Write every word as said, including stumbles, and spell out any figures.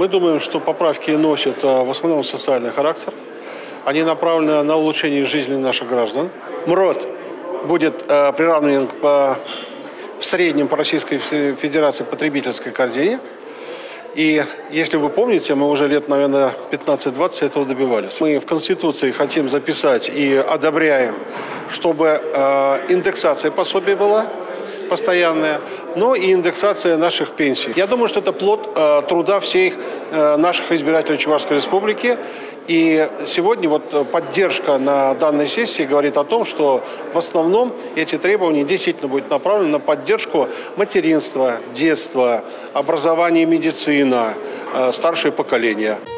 Мы думаем, что поправки носят в основном социальный характер. Они направлены на улучшение жизни наших граждан. МРОТ будет приравнен по, в среднем по Российской Федерации потребительской корзине. И если вы помните, мы уже лет, наверное, пятнадцать-двадцать этого добивались. Мы в Конституции хотим записать и одобряем, чтобы э, индексация пособий была постоянная, но и индексация наших пенсий. Я думаю, что это плод э, труда всех э, наших избирателей Чувашской Республики. И сегодня вот поддержка на данной сессии говорит о том, что в основном эти требования действительно будут направлены на поддержку материнства, детства, образования, медицина, старшее поколение.